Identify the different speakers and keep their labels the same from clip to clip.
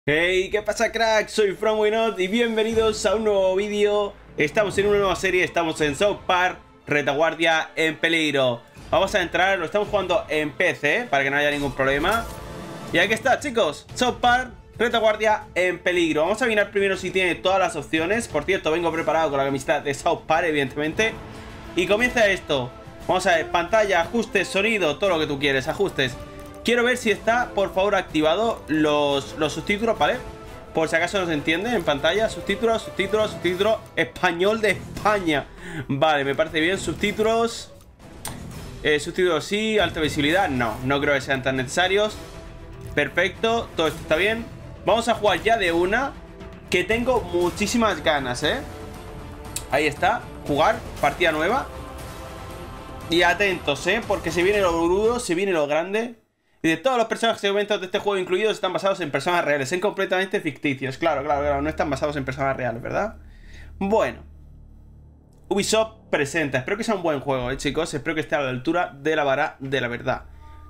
Speaker 1: Hey, ¿qué pasa, crack? Soy FromWinot y bienvenidos a un nuevo vídeo. Estamos en una nueva serie, estamos en South Park Retaguardia en Peligro. Vamos a entrar, lo estamos jugando en PC para que no haya ningún problema. Y aquí está, chicos, South Park Retaguardia en Peligro. Vamos a mirar primero si tiene todas las opciones. Por cierto, vengo preparado con la camiseta de South Park, evidentemente. Y comienza esto. Vamos a ver, pantalla, ajustes, sonido, todo lo que tú quieres, ajustes. Quiero ver si está, por favor, activado los subtítulos, ¿vale? Por si acaso no se entiende en pantalla. Subtítulos, subtítulos, subtítulos. Español de España. Vale, me parece bien. Subtítulos. Subtítulos sí. Alta visibilidad. No creo que sean tan necesarios. Perfecto. Todo esto está bien. Vamos a jugar ya de una. Que tengo muchísimas ganas, ¿eh? Ahí está. Jugar. Partida nueva. Y atentos, ¿eh? Porque se viene lo brudo. Se viene lo grande. Y de todos los personajes y eventos de este juego incluidos están basados en personas reales, son completamente ficticios. Claro, no están basados en personas reales, ¿verdad? Bueno, Ubisoft presenta. Espero que sea un buen juego, chicos. Espero que esté a la altura de la vara de la verdad.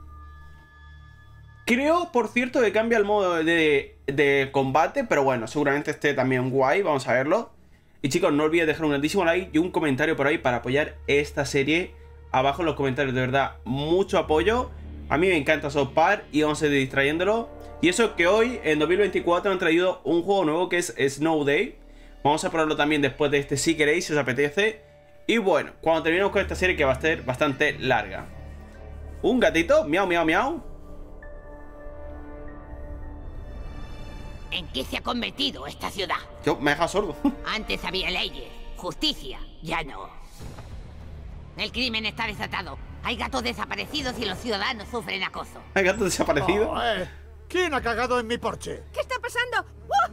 Speaker 1: Creo, por cierto, que cambia el modo de combate, pero bueno, seguramente esté también guay. Vamos a verlo. Y chicos, no olvidéis dejar un grandísimo like y un comentario por ahí para apoyar esta serie. Abajo en los comentarios, de verdad, mucho apoyo. A mí me encanta South Park y vamos a ir distrayéndolo. Y eso que hoy, en 2024, han traído un juego nuevo que es Snow Day. Vamos a probarlo también después de este si queréis, si os apetece. Y bueno, cuando terminemos con esta serie que va a ser bastante larga. Un gatito, miau, miau, miau.
Speaker 2: ¿En qué se ha convertido esta ciudad?
Speaker 1: Yo me he dejado sordo.
Speaker 2: Antes había leyes, justicia, ya no. El crimen está desatado. Hay gatos desaparecidos y los ciudadanos sufren acoso.
Speaker 1: ¿Hay gatos desaparecidos?
Speaker 3: ¿Quién ha cagado en mi porche?
Speaker 2: ¿Qué está pasando?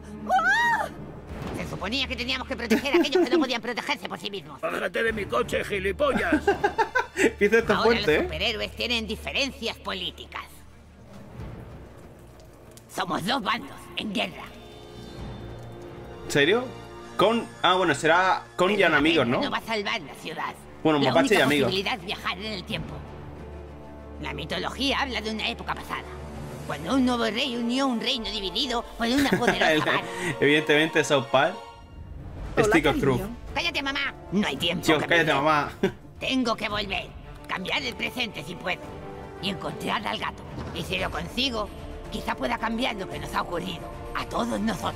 Speaker 2: Se suponía que teníamos que proteger a aquellos que no podían protegerse por sí mismos.
Speaker 3: ¡Bájate de mi coche, gilipollas!
Speaker 1: Empieza esto
Speaker 2: Ahora
Speaker 1: fuerte,
Speaker 2: los superhéroes tienen diferencias políticas. Somos dos bandos en guerra.
Speaker 1: ¿En serio? Bueno, será con y amigos, ¿no?
Speaker 2: No va a salvar la ciudad.
Speaker 1: Bueno, mapache y amigos.
Speaker 2: La única posibilidad es viajar en el tiempo. La mitología habla de una época pasada, cuando un nuevo rey unió un reino dividido por una poderosa mano.
Speaker 1: Evidentemente, South Park. Stick of Truth.
Speaker 2: ¡Cállate, mamá! No hay tiempo.
Speaker 1: Dios, cállate, mamá.
Speaker 2: Tengo que volver. Cambiar el presente si puedo. Y encontrar al gato. Y si lo consigo, quizá pueda cambiar lo que nos ha ocurrido a todos nosotros.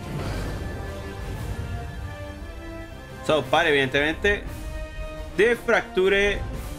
Speaker 1: South Park, evidentemente. De Fracture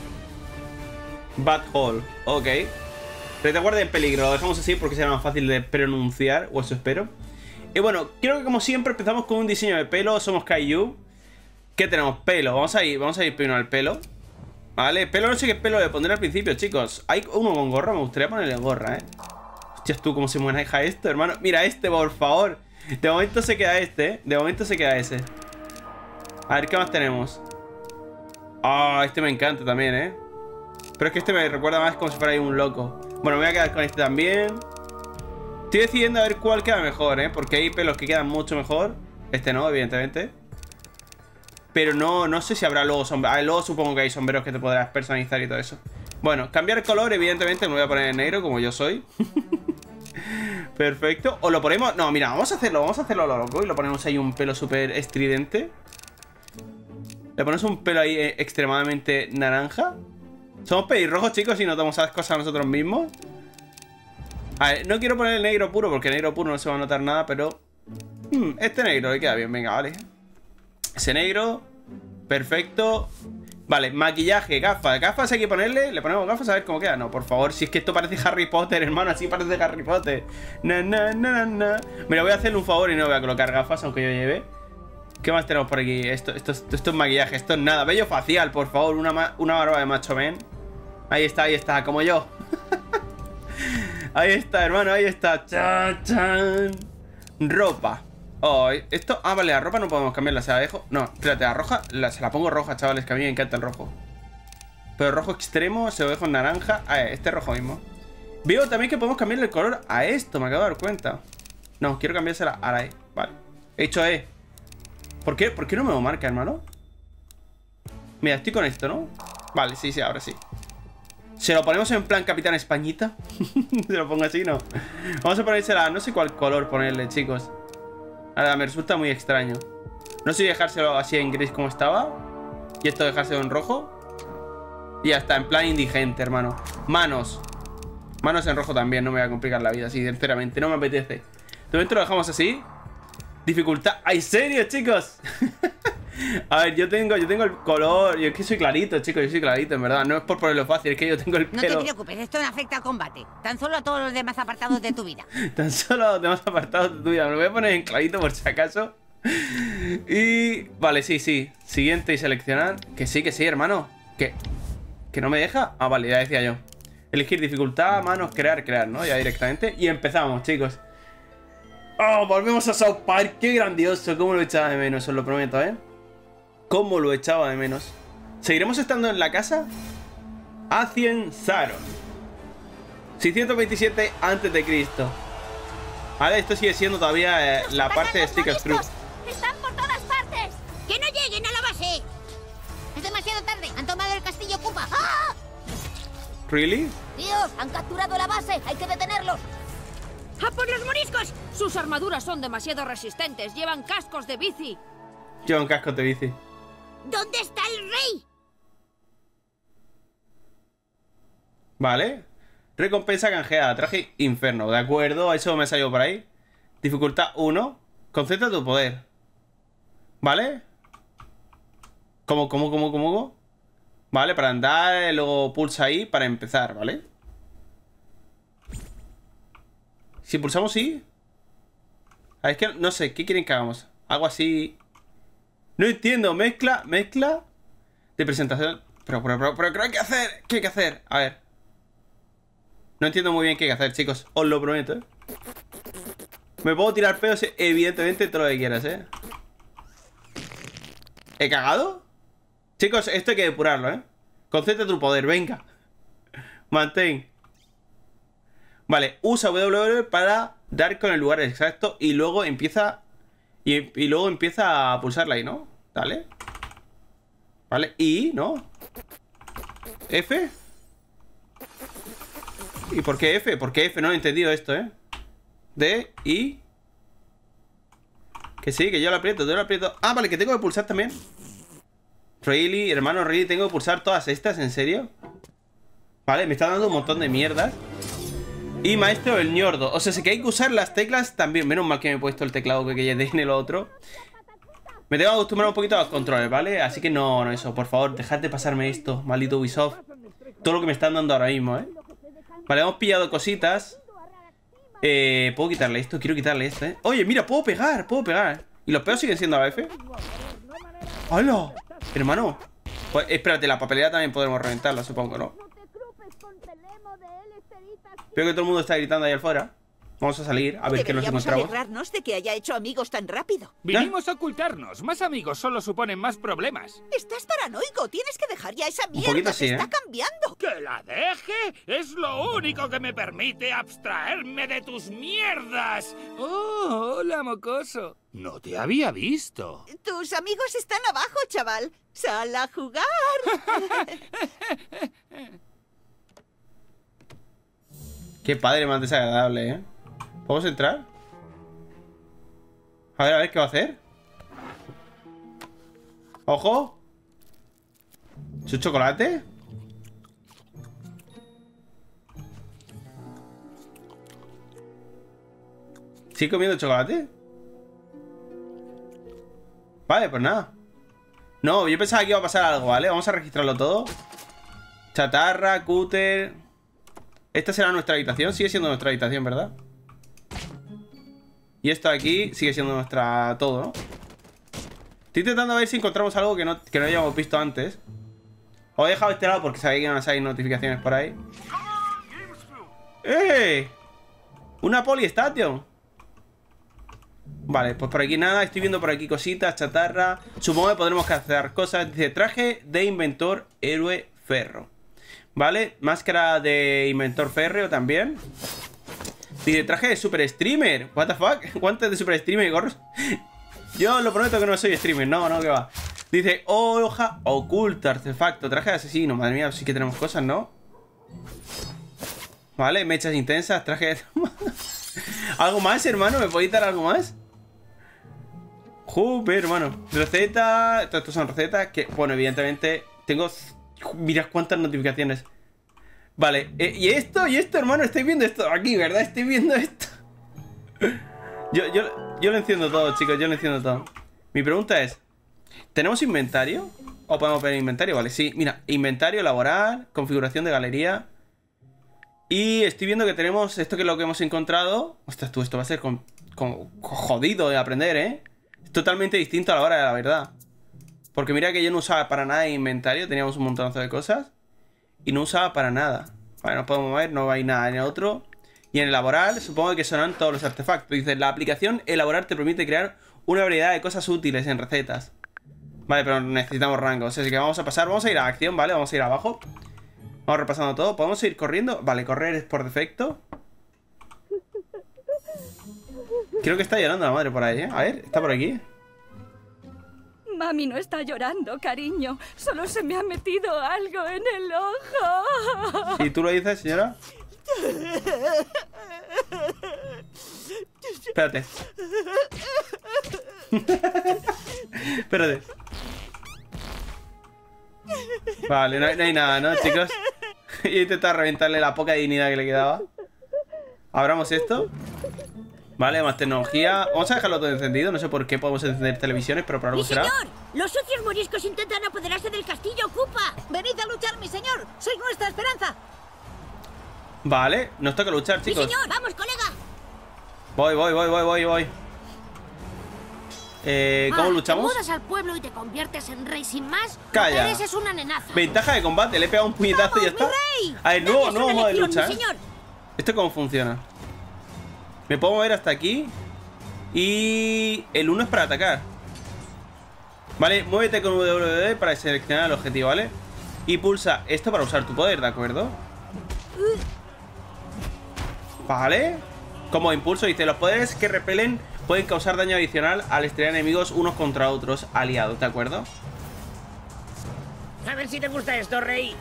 Speaker 1: Bad Hole. Ok. Retaguardia en peligro. Lo dejamos así porque será más fácil de pronunciar. O eso espero. Y bueno, creo que como siempre empezamos con un diseño de pelo. Somos Caillou. ¿Qué tenemos? Pelo. Vamos a ir primero al pelo. Vale, pelo, no sé qué pelo le pondré al principio, chicos. Hay uno con gorra, me gustaría ponerle gorra, Hostias, tú, cómo se maneja esto, hermano. Mira este, por favor. De momento se queda este, De momento se queda ese. A ver, ¿qué más tenemos? Este me encanta también, Pero es que este me recuerda más como si fuera ahí un loco. Bueno, me voy a quedar con este también. Estoy decidiendo a ver cuál queda mejor, Porque hay pelos que quedan mucho mejor. Este no, evidentemente. Pero no sé si habrá luego sombreros. Luego supongo que hay sombreros que te podrás personalizar y todo eso. Bueno, cambiar color, evidentemente me voy a poner en negro como yo soy. Perfecto. O lo ponemos... No, mira, vamos a hacerlo a lo loco. Y lo ponemos ahí un pelo súper estridente. Le ponemos un pelo ahí extremadamente naranja. Somos pelirrojos, chicos, y notamos esas cosas a nosotros mismos. A ver, no quiero poner el negro puro porque el negro puro no se va a notar nada, pero... este negro le queda bien, venga, vale. Ese negro. Perfecto. Vale, maquillaje, gafas. Gafas hay que ponerle. Le ponemos gafas a ver cómo queda. No, por favor, si es que esto parece Harry Potter, hermano. Así parece Harry Potter. Mira, voy a hacerle un favor y no voy a colocar gafas, aunque yo lleve. ¿Qué más tenemos por aquí? Esto es maquillaje, esto es nada. Vello facial, por favor, una barba de macho men. Ahí está, como yo. Ahí está, hermano, ahí está. Chan, chan. Ropa. Esto... vale, la ropa no podemos cambiarla, se la dejo. No, espérate, la roja, se la pongo roja, chavales, que a mí me encanta el rojo. Pero rojo extremo, se lo dejo en naranja. Este rojo mismo. Veo también que podemos cambiarle el color a esto, me acabo de dar cuenta. No, quiero cambiársela a la E. Vale, he hecho E. ¿Por qué no me lo marca, hermano? Mira, estoy con esto, ¿no? Vale, sí, ahora sí. ¿Se lo ponemos en plan Capitán Españita? Se lo pongo así, ¿no? Vamos a ponérsela, no sé cuál color ponerle, chicos. Ahora, me resulta muy extraño. No sé si dejárselo así en gris como estaba. Y esto dejárselo en rojo. Y ya está, en plan indigente, hermano. Manos. Manos en rojo también, no me voy a complicar la vida, sí, sinceramente, no me apetece. De momento lo dejamos así. Dificultad. ¡Ay, serio, chicos! A ver, yo tengo el color. Yo es que soy clarito, chicos, yo soy clarito, en verdad. No es por ponerlo fácil, es que yo tengo el pelo.
Speaker 2: No te preocupes, esto no afecta al combate. Tan solo a todos los demás apartados de tu vida.
Speaker 1: Tan solo a los demás apartados de tu vida. Me lo voy a poner en clarito por si acaso. Y... Vale, sí. Siguiente y seleccionar. Que sí, hermano. ¿Que no me deja? Ah, vale, ya decía yo. Elegir dificultad, manos, crear, ¿no? Ya directamente. Y empezamos, chicos. Oh, volvemos a South Park. Qué grandioso. Cómo lo echaba de menos, os lo prometo, ¿eh? Cómo lo echaba de menos. ¿Seguiremos estando en la casa? Ancient Saron. 627 a.C. Vale, esto sigue siendo todavía la parte de Sticker Truth.
Speaker 2: ¡Están por todas partes! ¡Que no lleguen a la base! ¡Es demasiado tarde! ¡Han tomado el castillo Koopa! ¡Ah!
Speaker 1: ¿Really?
Speaker 2: ¡Dios! ¡Han capturado la base! ¡Hay que detenerlos!
Speaker 4: ¡A por los moriscos! Sus armaduras son demasiado resistentes. Llevan cascos de bici.
Speaker 1: Llevan cascos de bici.
Speaker 2: ¿Dónde está el rey?
Speaker 1: Vale. Recompensa canjeada. Traje inferno. De acuerdo. Eso me salió por ahí. Dificultad 1. Concentra tu poder. ¿Vale? ¿Cómo? Vale, para andar. Luego pulsa ahí para empezar, ¿vale? Si pulsamos sí. A ver, es que no sé. ¿Qué quieren que hagamos? Algo así. No entiendo. Mezcla de presentación. Pero ¿qué hay que hacer? ¿Qué hay que hacer? A ver. No entiendo muy bien qué hay que hacer, chicos. Os lo prometo, ¿eh? Me puedo tirar pedos, evidentemente, todo lo que quieras, ¿eh? ¿He cagado? Chicos, esto hay que depurarlo, ¿eh? Concentra tu poder, venga. Mantén. Vale, usa W para dar con el lugar exacto. Y luego empieza... Y luego empieza a pulsarla ahí, ¿no? Dale. Vale, y, ¿no? F. ¿Y por qué F? ¿Por qué F? No he entendido esto, ¿eh? D, I. Que sí, que yo lo aprieto, Ah, vale, que tengo que pulsar también. Really, hermano, really, tengo que pulsar todas estas, ¿en serio? Vale, me está dando un montón de mierdas. Y maestro el ñordo. O sea, sí que hay que usar las teclas también. Menos mal que me he puesto el teclado que ya tiene lo otro. Me tengo que acostumbrar un poquito a los controles, ¿vale? Así que no, eso, por favor, dejad de pasarme esto, maldito Ubisoft. Todo lo que me están dando ahora mismo, ¿eh? Vale, hemos pillado cositas. ¿Puedo quitarle esto? Quiero quitarle esto, ¿eh? Oye, mira, puedo pegar. ¿Y los peos siguen siendo a F? ¡Hala! Hermano. Pues espérate, la papelera también podremos reventarla, supongo, ¿no? Veo que todo el mundo está gritando ahí afuera. Vamos a salir a ver qué nos encontramos.
Speaker 5: Alegrarnos de que haya hecho amigos tan rápido.
Speaker 3: Vinimos a ocultarnos. Más amigos solo suponen más problemas.
Speaker 5: Estás paranoico. Tienes que dejar ya esa mierda.
Speaker 1: Un poquito sí,
Speaker 5: está cambiando.
Speaker 3: ¡Que la deje! Es lo único que me permite abstraerme de tus mierdas. ¡Oh, hola, mocoso! No te había visto.
Speaker 5: Tus amigos están abajo, chaval. ¡Sal a jugar!
Speaker 1: Qué padre más desagradable, ¿eh? ¿Podemos entrar? A ver, ¿qué va a hacer? ¡Ojo! ¿Es un chocolate? ¿Sigue comiendo chocolate? Vale, pues nada. No, yo pensaba que iba a pasar algo, ¿vale? Vamos a registrarlo todo. Chatarra, cúter. Esta será nuestra habitación. Sigue siendo nuestra habitación, ¿verdad? Y esto de aquí sigue siendo nuestra... todo, ¿no? Estoy intentando ver si encontramos algo que no hayamos visto antes. Os he dejado este lado porque sabéis que van a salir notificaciones por ahí. ¡Eh! Una Polystation. Vale, pues por aquí nada. Estoy viendo por aquí cositas, chatarra. Supongo que podremos hacer cosas. Dice, traje de inventor héroe ferro. Vale, máscara de inventor férreo también. Dice, traje de super streamer. What the fuck, guantes de super streamer y gorros. Yo lo prometo que no soy streamer. No, que va. Dice, hoja oculta, artefacto, traje de asesino. Madre mía, sí que tenemos cosas, ¿no? Vale, mechas intensas, traje de... ¿Algo más, hermano? ¿Me podéis dar algo más? Joder, hermano. Receta. Todo esto son recetas que, bueno, evidentemente tengo... Mirad cuántas notificaciones. Vale, y esto, hermano, estáis viendo esto aquí, ¿verdad? Estoy viendo esto. Yo lo enciendo todo, chicos, yo lo enciendo todo. Mi pregunta es, ¿tenemos inventario? ¿O podemos ver inventario? Vale, sí, mira, inventario, elaborar, configuración de galería. Y estoy viendo que tenemos esto, que es lo que hemos encontrado. Ostras, tú, esto va a ser jodido de aprender, ¿eh? Es totalmente distinto a la hora de la verdad. Porque mira que yo no usaba para nada inventario, teníamos un montonazo de cosas. Y no usaba para nada. Vale, no podemos mover, no hay nada en el otro. Y en elaborar, supongo que sonarán todos los artefactos. Dice, la aplicación elaborar te permite crear una variedad de cosas útiles en recetas. Vale, pero necesitamos rangos. Así que vamos a pasar, vamos a ir a acción, ¿vale? Vamos a ir abajo. Vamos repasando todo. ¿Podemos ir corriendo? Vale, correr es por defecto. Creo que está llorando la madre por ahí, ¿eh? A ver, está por aquí.
Speaker 6: Mami no está llorando, cariño. Solo se me ha metido algo en el ojo.
Speaker 1: ¿Y tú lo dices, señora? Espérate. Espérate. Vale, no hay nada, ¿no, chicos? He intentado reventarle la poca dignidad que le quedaba. Abramos esto. Vale, más tecnología. Vamos a dejarlo todo encendido. No sé por qué podemos encender televisiones, pero por algo
Speaker 4: ¡Mi
Speaker 1: será.
Speaker 4: señor! ¡Los sucios moriscos intentan apoderarse del castillo Koopa!
Speaker 5: Venid a luchar, mi señor. Sois nuestra esperanza.
Speaker 1: Vale, nos toca luchar,
Speaker 4: ¡Mi
Speaker 1: chicos.
Speaker 4: señor! ¡Vamos, colega!
Speaker 1: Voy. ¿Cómo luchamos?
Speaker 4: Te mudas al pueblo y te conviertes en rey sin más.
Speaker 1: Calla.
Speaker 4: Lo que eres es una nenaza.
Speaker 1: Ventaja de combate, le he pegado un puñetazo y ya está.
Speaker 4: ¡Rey!
Speaker 1: A ver, nuevo
Speaker 4: Dame una
Speaker 1: modo de
Speaker 4: lección,
Speaker 1: lucha,
Speaker 4: mi
Speaker 1: ¿eh?
Speaker 4: señor.
Speaker 1: ¿Esto cómo funciona? Me puedo mover hasta aquí. Y el 1 es para atacar. Vale, muévete con W para seleccionar el objetivo, ¿vale? Y pulsa esto para usar tu poder, ¿de acuerdo? Vale. Como impulso dice, los poderes que repelen pueden causar daño adicional al estrellar enemigos unos contra otros aliados, ¿de acuerdo?
Speaker 3: A ver si te gusta esto, rey.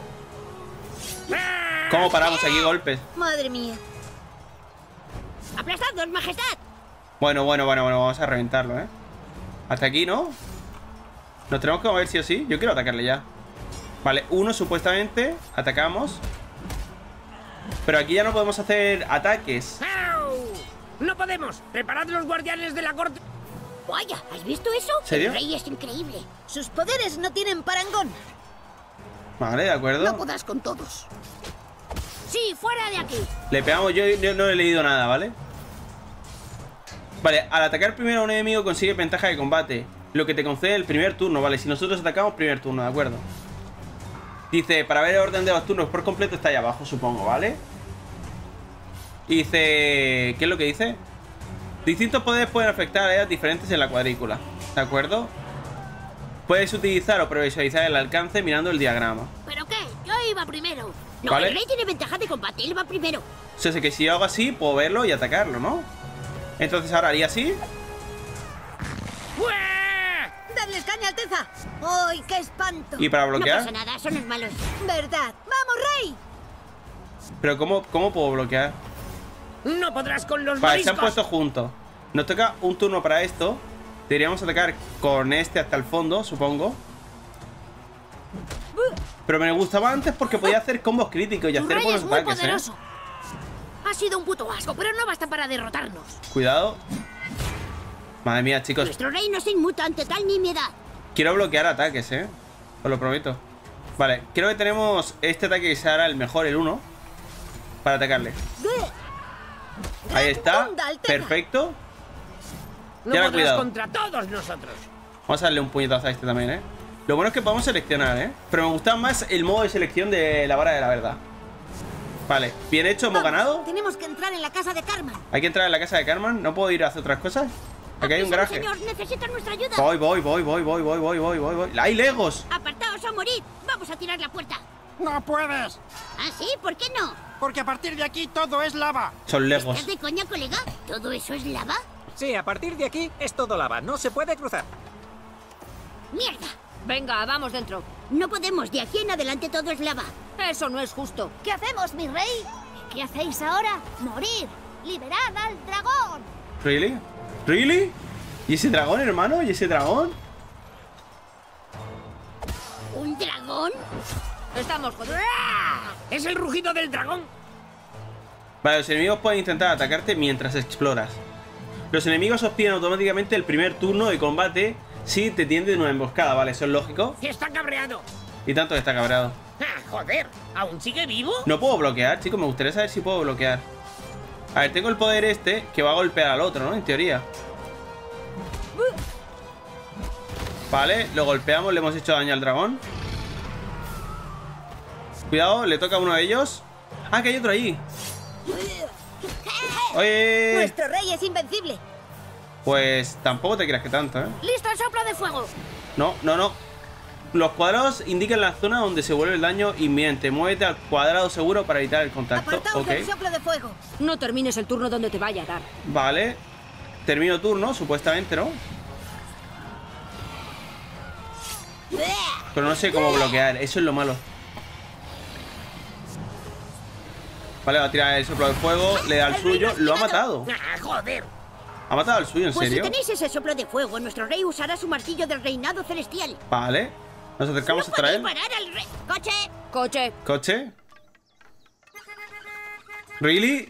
Speaker 1: ¿Cómo paramos aquí golpes?
Speaker 5: Madre mía.
Speaker 4: ¡Aplastadnos, majestad!
Speaker 1: Bueno, vamos a reventarlo, ¿eh? Hasta aquí, ¿no? Nos tenemos que mover sí o sí. Yo quiero atacarle ya. Vale, 1 supuestamente. Atacamos. Pero aquí ya no podemos hacer ataques.
Speaker 3: ¡Au! ¡No podemos! ¡Reparad los guardianes de la corte!
Speaker 4: Vaya, ¿has visto eso?
Speaker 1: ¿Serio?
Speaker 4: El rey es increíble.
Speaker 5: Sus poderes no tienen parangón.
Speaker 1: Vale, de acuerdo.
Speaker 5: No podrás con todos.
Speaker 4: Sí, fuera de aquí.
Speaker 1: Le pegamos, yo no he leído nada, ¿vale? Vale, al atacar primero a un enemigo consigue ventaja de combate, lo que te concede el primer turno, ¿vale? Si nosotros atacamos, primer turno, ¿de acuerdo? Dice, para ver el orden de los turnos por completo está ahí abajo, supongo, ¿vale? Y dice... ¿Qué es lo que dice? Distintos poderes pueden afectar a áreas diferentes en la cuadrícula, ¿de acuerdo? Puedes utilizar o previsualizar el alcance mirando el diagrama.
Speaker 4: ¿Pero qué? Yo iba primero. No,
Speaker 1: Vale.
Speaker 4: el rey tiene ventaja de combate, él va primero.
Speaker 1: O sea, que si yo hago así, puedo verlo y atacarlo, ¿no? Entonces ahora haría así.
Speaker 5: ¡Dadles caña, Alteza! ¡Ay, qué espanto!
Speaker 1: Y para
Speaker 4: No
Speaker 1: bloquear.
Speaker 4: pasa nada, son los malos.
Speaker 5: ¿Verdad? ¡Vamos, rey!
Speaker 1: Pero ¿cómo puedo bloquear?
Speaker 3: ¡No podrás con los
Speaker 1: Vale, se han
Speaker 3: moriscos!
Speaker 1: puesto juntos. Nos toca un turno para esto. Deberíamos atacar con este hasta el fondo, supongo. Pero me gustaba antes porque podía hacer combos críticos y
Speaker 4: Tu
Speaker 1: hacer
Speaker 4: rey
Speaker 1: buenos
Speaker 4: es muy
Speaker 1: ataques,
Speaker 4: poderoso. Ha sido un puto asco, pero no basta para derrotarnos.
Speaker 1: Cuidado. Madre mía, chicos.
Speaker 4: Nuestro rey no se inmuta ante tal nimiedad.
Speaker 1: Quiero bloquear ataques, os lo prometo. Vale, creo que tenemos este ataque que será el mejor, el 1. Para atacarle. Ahí está.
Speaker 5: Onda, Alteza.
Speaker 1: Perfecto.
Speaker 3: No
Speaker 1: Y ahora
Speaker 3: podrás
Speaker 1: cuidado.
Speaker 3: contra todos nosotros.
Speaker 1: Vamos a darle un puñetazo a este también, Lo bueno es que podemos seleccionar, Pero me gusta más el modo de selección de la vara de la verdad. Vale, bien hecho, hemos
Speaker 5: Vamos,
Speaker 1: ganado.
Speaker 5: Tenemos que entrar en la casa de Carmen.
Speaker 1: Hay que entrar en la casa de Carmen. No puedo ir a hacer otras cosas. Aquí hay un
Speaker 4: Aprisa,
Speaker 1: garaje.
Speaker 4: señor, necesitan nuestra ayuda.
Speaker 1: Voy. ¡Hay legos!
Speaker 4: Apartaos o morid. Vamos a tirar la puerta.
Speaker 7: ¡No puedes!
Speaker 4: ¿Ah, sí? ¿Por qué no?
Speaker 7: Porque a partir de aquí todo es lava.
Speaker 1: Son legos.
Speaker 4: ¿Estás de coña, colega? ¿Todo eso es lava?
Speaker 8: Sí, a partir de aquí es todo lava, no se puede cruzar.
Speaker 4: ¡Mierda!
Speaker 6: Venga, vamos dentro.
Speaker 4: No podemos, de aquí en adelante todo es lava. Eso no es justo.
Speaker 9: ¿Qué hacemos, mi rey? ¿Qué hacéis ahora? ¡Morir! ¡Liberad al dragón!
Speaker 1: ¿Really? ¿Really? ¿Y ese dragón, hermano? ¿Y ese dragón?
Speaker 9: ¿Un dragón?
Speaker 4: Estamos jodidos.
Speaker 3: ¡Es el rugido del dragón!
Speaker 1: Vale, los enemigos pueden intentar atacarte mientras exploras. Los enemigos obtienen automáticamente el primer turno de combate si te tienden una emboscada, vale, eso es lógico.
Speaker 3: ¡Está cabreado!
Speaker 1: Y tanto que está cabreado.
Speaker 3: ¡Ah, joder! ¿Aún sigue vivo?
Speaker 1: No puedo bloquear, chicos, me gustaría saber si puedo bloquear. A ver, tengo el poder este que va a golpear al otro, ¿no? En teoría. Vale, lo golpeamos, le hemos hecho daño al dragón. Cuidado, le toca a uno de ellos. Ah, que hay otro ahí. Oye.
Speaker 9: ¡Nuestro rey es invencible!
Speaker 1: Pues tampoco te creas que tanto, ¿eh?
Speaker 9: ¡Listo el soplo de fuego!
Speaker 1: No, no, no. Los cuadrados indican la zona donde se vuelve el daño inminente. Muévete al cuadrado seguro para evitar el contacto.
Speaker 9: Apartaos
Speaker 1: Ok.
Speaker 9: del soplo de fuego.
Speaker 4: No termines el turno donde te vaya a dar.
Speaker 1: Vale. Termino turno, supuestamente, ¿no? Pero no sé cómo bloquear. Eso es lo malo. Vale, va a tirar el soplo de fuego. Le da el suyo. Lo ha matado.
Speaker 3: ¡Ah, joder!
Speaker 1: ¿Ha matado al suyo? ¿En
Speaker 9: Pues
Speaker 1: serio?
Speaker 9: si tenéis ese soplo de fuego, nuestro rey usará su martillo del reinado celestial.
Speaker 1: Vale. Nos acercamos
Speaker 9: ¡No
Speaker 1: a traer.
Speaker 9: podéis parar al rey! ¡Coche!
Speaker 4: Coche.
Speaker 1: Coche. ¿Really?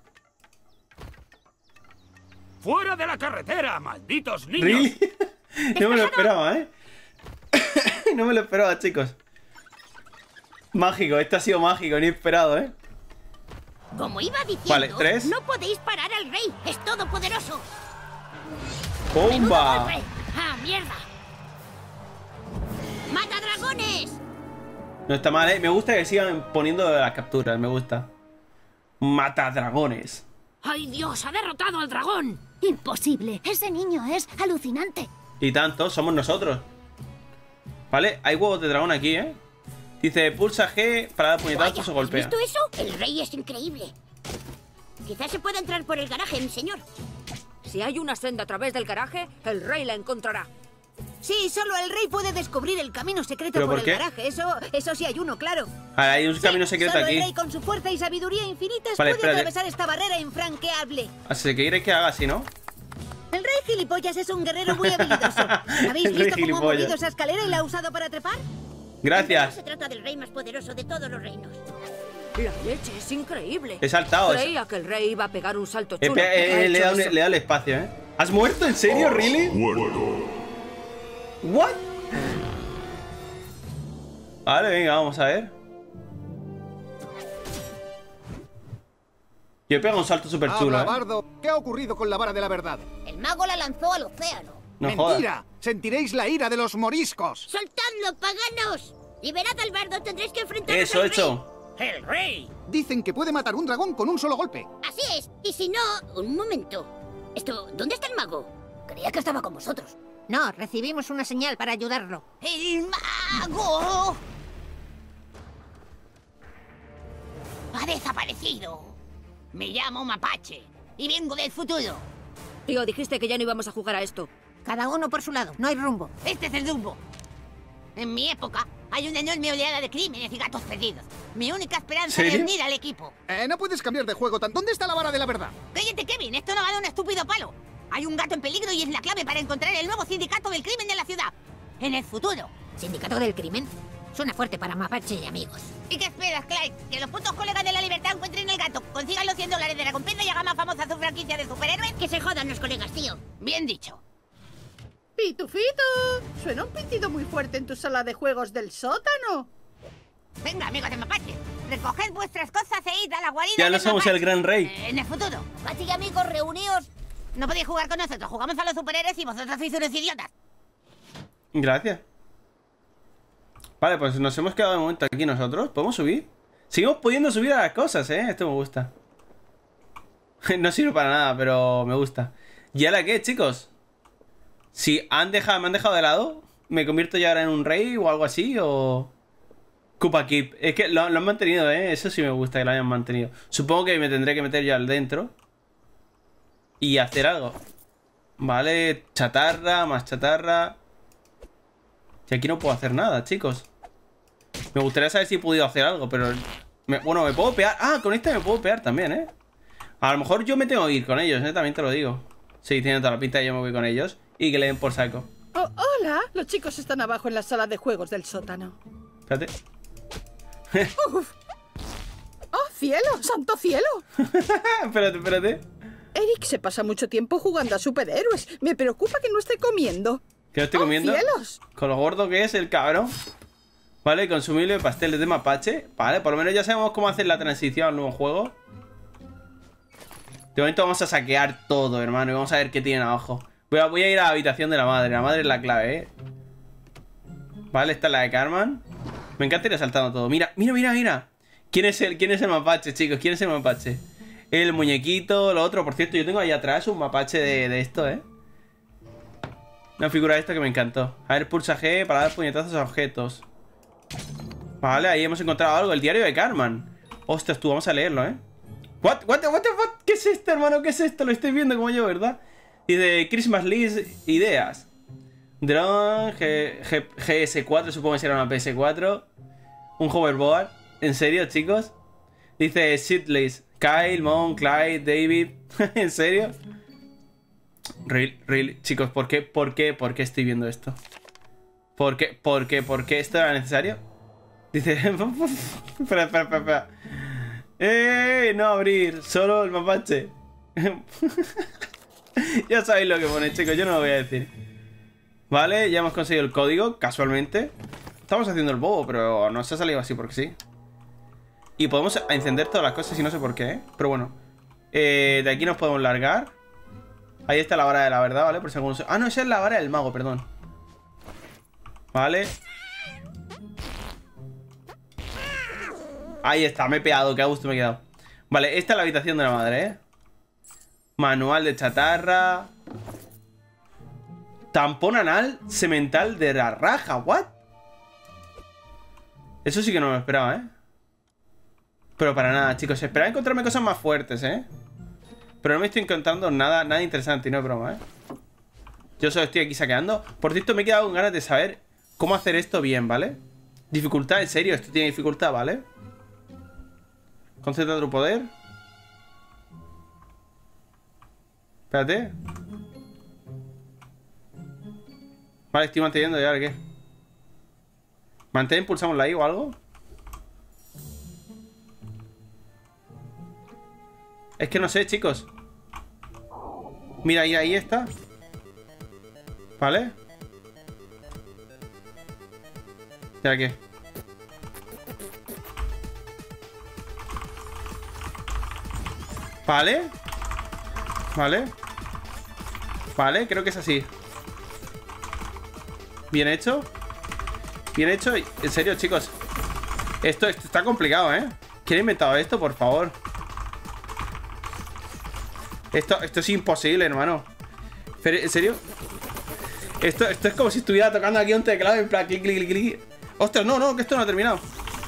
Speaker 3: ¡Fuera de la carretera, malditos niños!
Speaker 1: ¿Really? No me lo esperaba, ¿eh? No me lo esperaba, chicos. Mágico, esto ha sido mágico, ni esperado, ¿eh?
Speaker 9: Como iba diciendo,
Speaker 1: Vale, 3.
Speaker 9: no podéis parar al rey. Es todopoderoso. ¡Menudo
Speaker 1: ¡Bomba!
Speaker 9: golpe! ¡Ah, mierda! ¡Mata dragones!
Speaker 1: No está mal, ¿eh? Me gusta que sigan poniendo las capturas, me gusta. Mata dragones.
Speaker 9: ¡Ay, Dios! ¡Ha derrotado al dragón! Imposible. Ese niño es alucinante.
Speaker 1: Y tanto, somos nosotros. Vale, hay huevos de dragón aquí, ¿eh? Dice, pulsa G para dar puñetazos o golpea.
Speaker 9: ¿Has visto eso? El rey es increíble. Quizás se pueda entrar por el garaje, mi señor.
Speaker 4: Si hay una senda a través del garaje, el rey la encontrará.
Speaker 9: Sí, solo el rey puede descubrir el camino secreto
Speaker 1: ¿Pero
Speaker 9: por
Speaker 1: por
Speaker 9: el
Speaker 1: qué?
Speaker 9: garaje. Eso sí hay uno, claro.
Speaker 1: Vale, hay un camino secreto
Speaker 9: Solo
Speaker 1: aquí.
Speaker 9: el rey con su fuerza y sabiduría infinitas
Speaker 1: Vale,
Speaker 9: puede
Speaker 1: espérate.
Speaker 9: atravesar esta barrera infranqueable.
Speaker 1: Así que quiere que haga así, ¿no?
Speaker 9: El rey gilipollas es un guerrero muy habilidoso. ¿Habéis
Speaker 1: El rey
Speaker 9: visto cómo ha
Speaker 1: gilipollas.
Speaker 9: movido esa escalera y la ha usado para trepar?
Speaker 1: Gracias.
Speaker 9: Se trata del rey más poderoso de todos los reinos.
Speaker 4: La leche es increíble.
Speaker 1: He saltado.
Speaker 4: Creía que el rey iba a pegar un salto
Speaker 1: Le
Speaker 4: chulo.
Speaker 1: he dado le he dado el espacio, ¿eh? ¿Has muerto? ¿En serio? ¿Really? ¿What? Vale, venga, vamos a ver. Yo he pegado un salto súper chulo,
Speaker 7: Habla,
Speaker 1: ¿eh?
Speaker 7: Bardo. ¿Qué ha ocurrido con la vara de la verdad?
Speaker 9: El mago la lanzó al océano.
Speaker 1: No jodas.
Speaker 7: ¡Mentira! Sentiréis la ira de los moriscos.
Speaker 9: ¡Soltadlo, paganos! ¡Liberad al bardo! ¡Tendréis que enfrentaros
Speaker 1: Eso,
Speaker 9: al rey!
Speaker 1: hecho.
Speaker 3: ¡El rey!
Speaker 7: Dicen que puede matar un dragón con un solo golpe.
Speaker 9: Así es. Y si no... Un momento. ¿Dónde está el mago? Creía que estaba con vosotros. No, recibimos una señal para ayudarlo. ¡El mago! Ha desaparecido. Me llamo Mapache y vengo del futuro.
Speaker 4: Tío, dijiste que ya no íbamos a jugar a esto.
Speaker 9: Cada uno por su lado, no hay rumbo. Este es el rumbo. En mi época hay una enorme oleada de crímenes y gatos perdidos. Mi única esperanza es
Speaker 1: ¿Serio?
Speaker 9: unir al equipo.
Speaker 7: No puedes cambiar de juego tan... ¿Dónde está la vara de la verdad?
Speaker 9: Cállate, Kevin, esto no vale un estúpido palo. Hay un gato en peligro y es la clave para encontrar el nuevo sindicato del crimen de la ciudad. En el futuro. ¿Sindicato del crimen? Suena fuerte para Mapache y amigos. ¿Y qué esperas, Clyde? Que los putos colegas de la libertad encuentren el gato, consigan los $100 de recompensa y hagan más famosa su franquicia de superhéroes. Que se jodan los colegas, tío. Bien dicho.
Speaker 5: Pitufito, suena un pitido muy fuerte en tu sala de juegos del sótano.
Speaker 9: Venga, amigos de Mapache, recoged vuestras cosas e id a la guarida
Speaker 1: Ya
Speaker 9: del
Speaker 1: no somos
Speaker 9: Mapache.
Speaker 1: el gran rey.
Speaker 9: En el futuro. Mapache y amigos, reuníos. No podéis jugar con nosotros, jugamos a los superhéroes y vosotros sois unos idiotas.
Speaker 1: Gracias. Vale, pues nos hemos quedado de momento aquí nosotros. ¿Podemos subir? Seguimos pudiendo subir a las cosas, ¿eh? Esto me gusta. No sirve para nada, pero me gusta. ¿Y ahora qué, chicos? Si me han dejado de lado, ¿me convierto ya ahora en un rey o algo así? ¿O...? Koopa Keep. Es que lo han mantenido, ¿eh? Eso sí me gusta que lo hayan mantenido. Supongo que me tendré que meter yo al dentro y hacer algo. Vale, chatarra, más chatarra. Y aquí no puedo hacer nada, chicos. Me gustaría saber si he podido hacer algo, pero... Bueno, me puedo pegar. Ah, con este me puedo pegar también, ¿eh? A lo mejor yo me tengo que ir con ellos, ¿eh? También te lo digo. Sí, tiene toda la pinta de yo me voy con ellos. Y que le den por saco.
Speaker 5: Oh, hola, los chicos están abajo en la sala de juegos del sótano.
Speaker 1: Espérate.
Speaker 5: Uf. ¡Oh, cielo! ¡Santo cielo!
Speaker 1: Espérate.
Speaker 5: Eric se pasa mucho tiempo jugando a superhéroes. Me preocupa que no esté comiendo.
Speaker 1: ¿Qué no estoy comiendo?
Speaker 5: ¡Cielos!
Speaker 1: Con lo gordo que es el cabrón. Vale, consumible pasteles de mapache. Vale, por lo menos ya sabemos cómo hacer la transición al nuevo juego. De momento vamos a saquear todo, hermano. Y vamos a ver qué tienen abajo. Voy a ir a la habitación de la madre. La madre es la clave, ¿eh? Vale, esta es la de Carmen. Me encanta ir saltando todo. Mira. ¿Quién es el mapache, chicos? ¿Quién es el mapache? El muñequito, lo otro. Por cierto, yo tengo ahí atrás un mapache de esto, ¿eh? Una figura de esta que me encantó. A ver, pulsa G para dar puñetazos a objetos. Vale, ahí hemos encontrado algo. El diario de Carmen. Ostras, tú, vamos a leerlo, ¿eh? What the fuck? ¿Qué es esto, hermano? ¿Qué es esto? Lo estoy viendo como yo, ¿verdad? Y de Christmas List Ideas. Drone, GS4, supongo que será una PS4. Un hoverboard. ¿En serio, chicos? Dice Shit List. Kyle, Mon, Clyde, David. ¿En serio? Real. Chicos, ¿por qué estoy viendo esto? ¿Por qué esto era necesario? Dice... espera. No abrir, solo el mapache. Ya sabéis lo que pone, chicos, yo no lo voy a decir. Vale, ya hemos conseguido el código, casualmente. Estamos haciendo el bobo, pero nos ha salido así porque sí. Y podemos encender todas las cosas y no sé por qué, ¿eh? Pero bueno, de aquí nos podemos largar. Ahí está la vara de la verdad, ¿vale? Por si alguno... Ah, no, esa es la vara del mago, perdón. Vale. Ahí está, me he pegado, qué a gusto me he quedado. Vale, esta es la habitación de la madre, ¿eh? Manual de chatarra. Tampón anal semental de la raja, ¿what? Eso sí que no me lo esperaba, ¿eh? Pero para nada, chicos, esperaba encontrarme cosas más fuertes, ¿eh? Pero no me estoy encontrando nada interesante y no es broma, ¿eh? Yo solo estoy aquí saqueando. Por cierto, me he quedado con ganas de saber cómo hacer esto bien, ¿vale? Dificultad, en serio, esto tiene dificultad, ¿vale? Concentra tu poder. Espérate. Vale, estoy manteniendo ya, ¿qué? Mantén, pulsamos la I o algo. Es que no sé, chicos. Mira, ahí está. ¿Vale? ¿Ya qué? Vale, creo que es así. Bien hecho. En serio, chicos. Esto está complicado, ¿eh? ¿Quién ha inventado esto, por favor? Esto es imposible, hermano. Pero, ¿en serio? Esto es como si estuviera tocando aquí un teclado en plan clic. Ostras, no, que esto no ha terminado.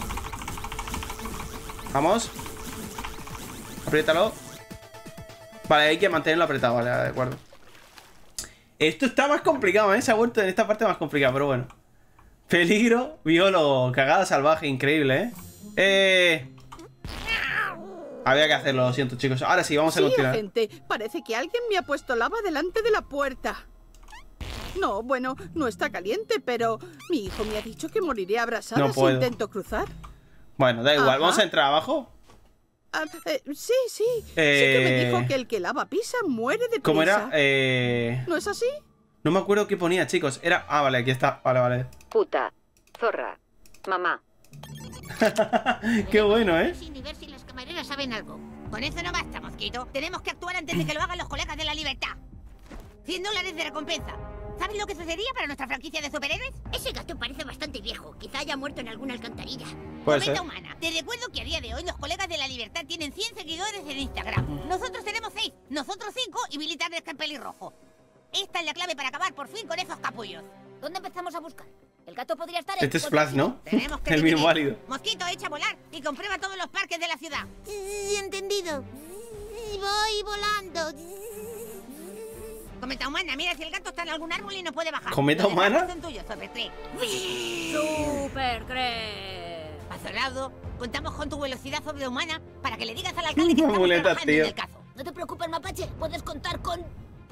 Speaker 1: Vamos. Apriétalo. Vale, hay que mantenerlo apretado, vale, de acuerdo. Esto está más complicado, ¿eh? Se ha vuelto en esta parte más complicado, pero bueno. Peligro, biólogo, cagada salvaje, increíble, ¿eh? Había que hacerlo, lo siento, chicos. Ahora sí, vamos a continuar.
Speaker 5: Gente, parece que alguien me ha puesto lava delante de la puerta. No, bueno, no está caliente, pero mi hijo me ha dicho que moriré abrasada si intento cruzar.
Speaker 1: Bueno, da igual, vamos a entrar abajo.
Speaker 5: Sí. Sí que me dijo que el que lava pisa muere de prisa.
Speaker 1: ¿Cómo era?
Speaker 5: ¿No es así?
Speaker 1: No me acuerdo qué ponía, chicos. Era... Ah, vale, aquí está. Vale.
Speaker 10: Puta, zorra, mamá.
Speaker 1: Qué bueno, ¿eh?
Speaker 9: Sin ver si las camareras saben algo. Con eso no basta, mosquito. Tenemos que actuar antes de que lo hagan los colegas de la libertad. $100 de recompensa. ¿Sabes lo que sucedería para nuestra franquicia de superhéroes?
Speaker 2: Ese gato parece bastante viejo. Quizá haya muerto en alguna alcantarilla.
Speaker 9: Cometa humana. Te recuerdo que a día de hoy los colegas de la libertad tienen 100 seguidores en Instagram. Nosotros tenemos 6, nosotros 5 y militares que en pelirrojo. Esta es la clave para acabar por fin con esos capullos.
Speaker 2: ¿Dónde empezamos a buscar? El gato podría estar...
Speaker 1: Este es Flash, ¿no?
Speaker 9: Tenemos que
Speaker 1: el mismo válido.
Speaker 9: Mosquito, echa a volar y comprueba todos los parques de la ciudad.
Speaker 2: Entendido. Voy volando.
Speaker 9: Cometa humana, mira si el gato está en algún árbol y no puede bajar.
Speaker 1: ¿Cometa humana?
Speaker 10: ¡Super Crash!
Speaker 9: Azorado, contamos con tu velocidad sobrehumana para que le digas al alcalde que estamos trabajando en el caso.
Speaker 4: No te preocupes, mapache. Puedes contar con...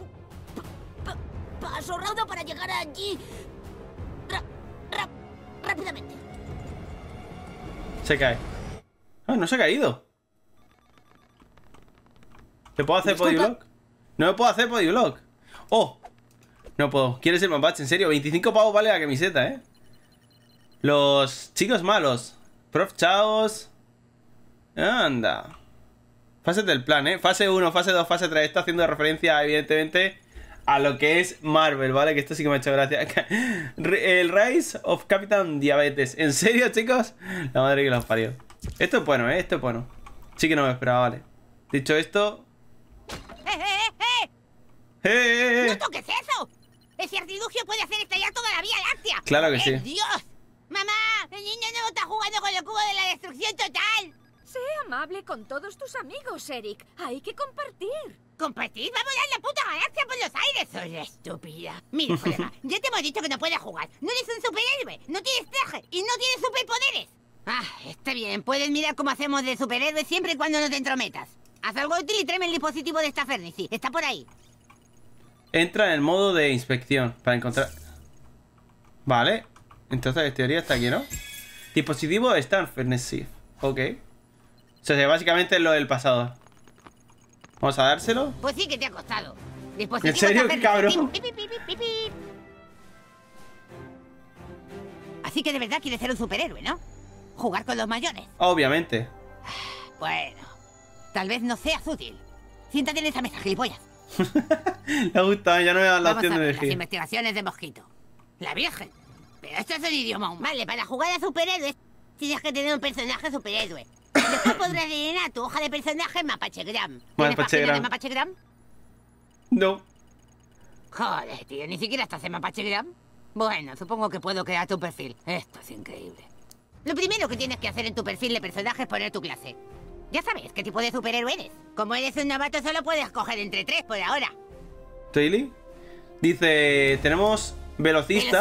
Speaker 4: Azorado para llegar allí... rápidamente.
Speaker 1: Se cae. Ah, no se ha caído. ¿Le puedo hacer bodyblock? No me puedo hacer bodyblock. ¡Oh! No puedo. ¿Quieres el mapache? En serio, 25 pavos vale la camiseta, ¿eh? Los chicos malos. Prof. Chaos. Anda. Fases del plan, ¿eh? Fase 1, fase 2, fase 3. Está haciendo referencia, evidentemente, a lo que es Marvel, ¿vale? Que esto sí que me ha hecho gracia. El Rise of Captain Diabetes. ¿En serio, chicos? La madre que los parió. Esto es bueno, ¿eh? Esto es bueno. Sí que no me esperaba, vale. Dicho esto...
Speaker 9: ¡No toques eso! Ese artilugio puede hacer estallar toda la Vía Láctea.
Speaker 1: Claro que sí.
Speaker 9: ¡Dios! ¡Mamá! ¡El niño no está jugando con el cubo de la destrucción total!
Speaker 6: Sé amable con todos tus amigos, Eric. Hay que compartir.
Speaker 9: ¿Compartir? ¡Va a volar la puta galaxia por los aires! ¡Soy estúpida! Mira, colega, ya te hemos dicho que no puedes jugar. No eres un superhéroe, no tienes traje y no tienes superpoderes. Ah, está bien. Puedes mirar cómo hacemos de superhéroes siempre y cuando no te entrometas. Haz algo útil y tráeme el dispositivo de esta Fernici. Está por ahí.
Speaker 1: Entra en el modo de inspección para encontrar... Vale. Entonces, en teoría está aquí, ¿no? Dispositivo Star Fernici. Ok. O sea, básicamente es lo del pasado. Vamos a dárselo.
Speaker 9: Pues sí que te ha costado. Dispositivo
Speaker 1: ¿En serio? ¡Qué cabrón!
Speaker 9: Pip, pip, pip, pip, pip. Así que de verdad quieres ser un superhéroe, ¿no? Jugar con los mayores.
Speaker 1: Obviamente.
Speaker 9: Bueno, tal vez no seas útil. Siéntate en esa mesa, gilipollas.
Speaker 1: Le ha gustado, ya no me da la
Speaker 9: Vamos
Speaker 1: opción
Speaker 9: a
Speaker 1: de
Speaker 9: ver
Speaker 1: elegir.
Speaker 9: las investigaciones de Mosquito. La Virgen. Pero esto es un idioma humano. Vale, para jugar a superhéroes tienes que tener un personaje superhéroe. Después podrás rellenar tu hoja de personaje en Mapachegram. ¿Tienes página de Mapachegram?
Speaker 1: No.
Speaker 9: Joder, tío, ¿ni siquiera estás en Mapachegram? Bueno, supongo que puedo crear tu perfil. Esto es increíble. Lo primero que tienes que hacer en tu perfil de personaje es poner tu clase. Ya sabes qué tipo de superhéroe eres. Como eres un novato, solo puedes escoger entre 3 por ahora.
Speaker 1: ¿Taily? Dice, tenemos velocista.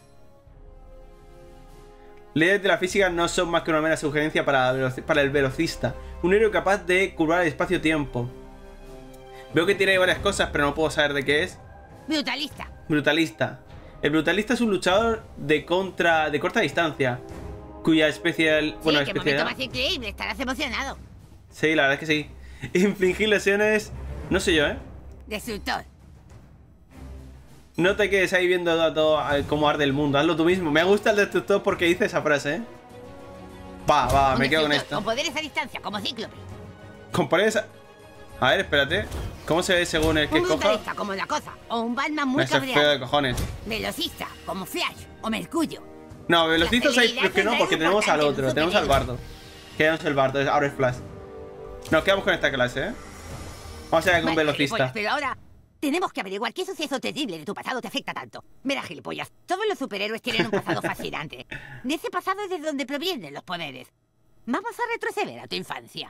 Speaker 1: Leyes de la física no son más que una mera sugerencia para el velocista. Un héroe capaz de curvar el espacio-tiempo. Veo que tiene varias cosas, pero no puedo saber de qué es.
Speaker 9: Brutalista.
Speaker 1: Brutalista. El brutalista es un luchador de corta distancia, cuya especial...
Speaker 9: Bueno, sí, qué momento más increíble, estarás emocionado.
Speaker 1: Sí, la verdad es que sí. Infligir lesiones... No sé yo, ¿eh?
Speaker 9: Destructor.
Speaker 1: No te quedes ahí viendo todo cómo arde el mundo. Hazlo tú mismo. Me gusta el destructor porque dice esa frase, ¿eh? Va, me quedo con esto.
Speaker 9: Con poderes a distancia, como Cíclope.
Speaker 1: Con poderes a... A ver, espérate. ¿Cómo se ve según el que escoja?
Speaker 9: Un brutalista como la Cosa. O un Batman muy cabreado.
Speaker 1: Feo de cojones.
Speaker 9: Velocista, como Flash o Mercurio.
Speaker 1: No, velocistas hay que no, porque tenemos al otro. Tenemos al bardo. Quedamos el bardo, ahora es Flash. Nos quedamos con esta clase, ¿eh? Vamos a ir con un velocista.
Speaker 9: Pero ahora tenemos que averiguar qué suceso terrible de tu pasado te afecta tanto. Mira, gilipollas, todos los superhéroes tienen un pasado fascinante. De ese pasado es de donde provienen los poderes. Vamos a retroceder a tu infancia.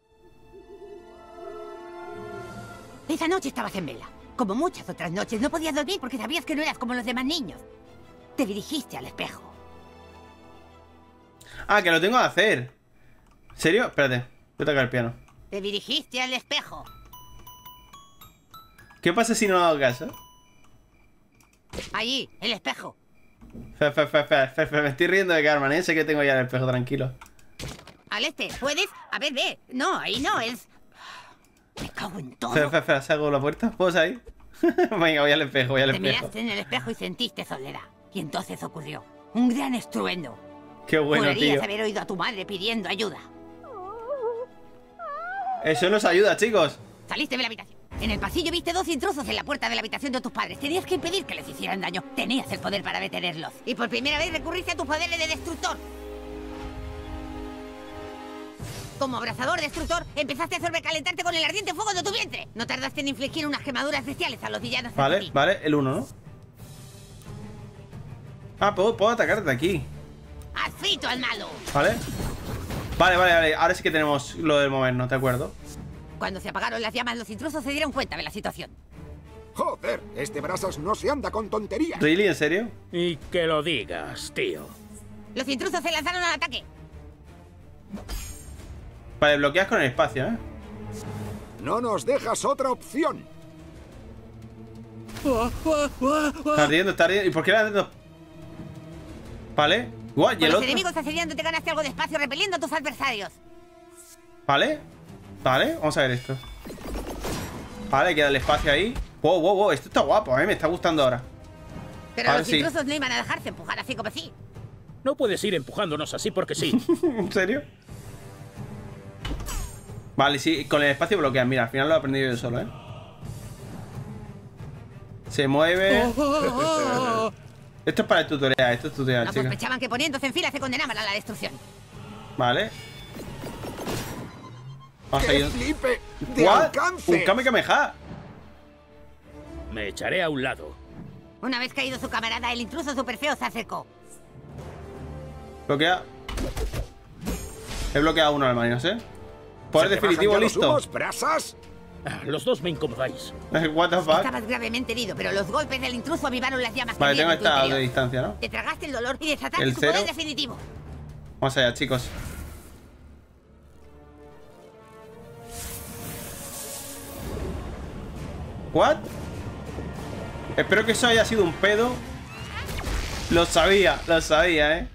Speaker 9: Esa noche estabas en vela. Como muchas otras noches, no podías dormir porque sabías que no eras como los demás niños. Te dirigiste al espejo.
Speaker 1: Ah, que lo tengo que hacer. ¿En serio? Espérate, voy a tocar el piano.
Speaker 9: Te dirigiste al espejo.
Speaker 1: ¿Qué pasa si no hago caso?
Speaker 9: Allí, el espejo.
Speaker 1: Me estoy riendo de Carmen, ¿eh? Sé que tengo ya el espejo, tranquilo.
Speaker 9: Al este, ¿puedes? A ver, ve. No, ahí no, es... Me cago en todo.
Speaker 1: Espera, ¿salgo la puerta? ¿Puedo salir? Venga, voy al espejo,
Speaker 9: Te miraste en el espejo y sentiste soledad. Y entonces ocurrió un gran estruendo.
Speaker 1: Qué bueno,
Speaker 9: Podrías
Speaker 1: tío.
Speaker 9: haber oído a tu madre pidiendo ayuda.
Speaker 1: Eso nos ayuda, chicos.
Speaker 9: Saliste de la habitación. En el pasillo viste 2 intrusos en la puerta de la habitación de tus padres. Tenías que impedir que les hicieran daño. Tenías el poder para detenerlos. Y por primera vez recurriste a tus poderes de destructor. Como abrazador destructor, empezaste a sobrecalentarte con el ardiente fuego de tu vientre. No tardaste en infligir unas quemaduras bestiales a los villanos.
Speaker 1: Vale, vale, el 1, ¿no? Ah, puedo atacar de aquí.
Speaker 9: ¡Has frito al malo!
Speaker 1: Vale. Vale. Ahora sí que tenemos lo del movernos, ¿de acuerdo?
Speaker 9: Cuando se apagaron las llamas, los intrusos se dieron cuenta de la situación.
Speaker 7: Joder, este Brasas no se anda con tonterías.
Speaker 1: ¿Really? ¿En serio?
Speaker 3: Y que lo digas, tío.
Speaker 9: Los intrusos se lanzaron al ataque.
Speaker 1: Para desbloquear con el espacio, ¿eh?
Speaker 7: No nos dejas otra opción.
Speaker 1: Está ardiendo, está ardiendo. ¿Y por qué la ardiendo? Vale. Guau, ¿y el
Speaker 9: los
Speaker 1: otro?
Speaker 9: enemigos asediando te ganaste algo de espacio repeliendo a tus adversarios.
Speaker 1: Vale. Vale, vamos a ver esto. Vale, queda el espacio ahí. Wow, wow, wow. Esto está guapo, me está gustando ahora.
Speaker 9: Pero los intrusos no iban a dejarse empujar así como así.
Speaker 11: No puedes ir empujándonos así porque sí.
Speaker 1: ¿En serio? Vale, sí, con el espacio bloquean. Mira, al final lo he aprendido yo solo, ¿eh? Se mueve. Esto es para el tutorial, esto es tutorial,
Speaker 9: no
Speaker 1: chicas.
Speaker 9: sospechaban que poniéndose en fila se condenaban a la destrucción.
Speaker 1: Vale. Vamos a
Speaker 7: ¡Qué
Speaker 1: ir.
Speaker 7: flipe de
Speaker 1: ¿What?
Speaker 7: alcance!
Speaker 1: Un Kamehameha.
Speaker 11: Me echaré a un lado.
Speaker 9: Una vez caído su camarada, el intruso super feo se acercó.
Speaker 1: Bloquea. He bloqueado uno al menos, ¿eh? Poder definitivo listo.
Speaker 7: ¿Brasas?
Speaker 11: Los dos me incomodáis.
Speaker 1: What the fuck.
Speaker 9: Estabas gravemente herido, pero los golpes del intruso avivaron las llamas.
Speaker 1: Vale,
Speaker 9: que
Speaker 1: tengo
Speaker 9: había en tu
Speaker 1: esta
Speaker 9: interior.
Speaker 1: de distancia, ¿no?
Speaker 9: Te tragaste el dolor y desataste
Speaker 1: El
Speaker 9: tu
Speaker 1: cero.
Speaker 9: poder definitivo.
Speaker 1: Vamos allá, chicos. ¿What? Espero que eso haya sido un pedo. Lo sabía, ¿eh?